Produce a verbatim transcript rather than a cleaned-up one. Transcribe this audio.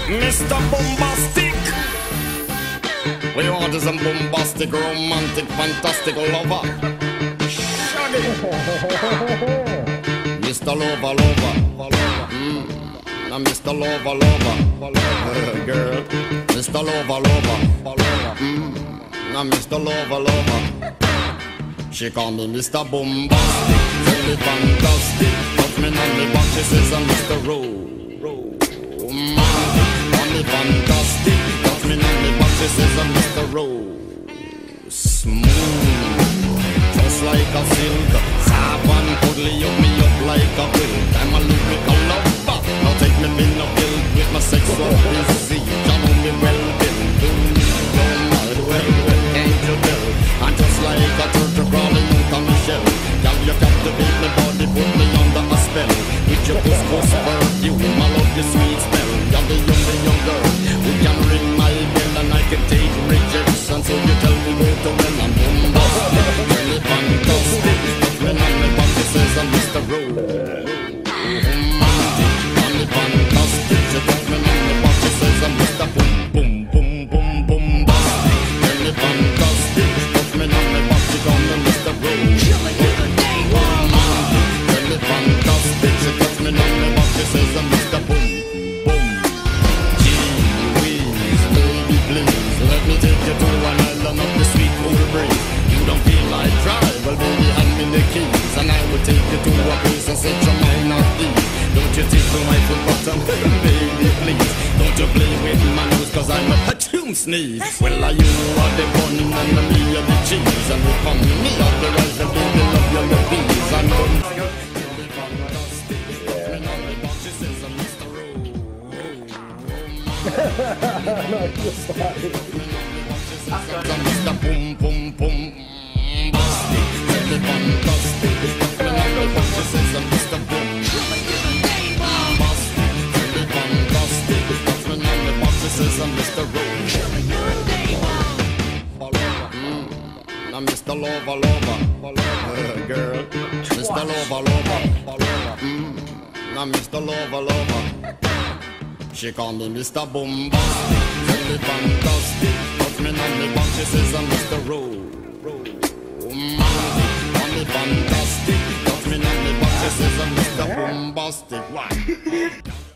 Mister Bombastic. We want is a bombastic, romantic, fantastic lover. Shaggy. Mister Lover, lover. Mm. Now Mister Lover, lover. Uh, girl. Mister Lover, lover. Mm. Now Mister Lover, lover. She call me Mister Bombastic, very fantastic. Touch me on me back, she says I'm Mister Romantic. On me fantastic, touch me on me back, she says I'm Mister Rose. Smooth, just like a silk. Saban cuddly up me up like a quilt. I'm a lyrical lover. Now take me in a guilt with my sexual disease. You know me well, Bill. Don't mind well, well, can't you tell? I'm just like a turtle crawling out of my shell. Girl, you captivate my body, put me under a spell. With your puss-puss perfume, I love your sweet smell. You're the young, the young girl who can ring my bell, and I can take rejection. So you tell me where to when I'm bombastic, really fantastic. When I'm the one who says I'm Mister Romantic, I'm fantastic. She touch me on the back, she says I'm Mister Boom, boom, boom, boom, bombastic, really fantastic. Touch me on the back, she call me Mister Romantic, really fantastic. She touch me on the back, she says I'm Mister Boom, boom. Gee whiz, baby please, let me take you to an island of the sweet cool breeze. You don't feel like drive, well baby hand me the keys, and I will take you to a place and set your mind at ease. Don't you tickle my foot bottom, baby please. Don't you play with my nose, cause I'm a patchoon sneeze. Well, are you are the bun and me are the cheese, and we're from me are the rice and baby love you the peas. I'm on. Mister Boom Boom Boom Bastic, really fantastic. She says I'm Mister Boom Bastic, really fantastic. Touch me on the back, she says I'm Mister Rose. Mm. Now Mister Lover, lover, uh, girl. Mister Lover, lover. Mm. Now Mister Lover, lover. She call me Mister Bombastic, really fantastic. Touch me on the back, she says I'm Mister Romantic, on me fantastic. Touch me on the back, she says I'm Mister Bombastic. Why?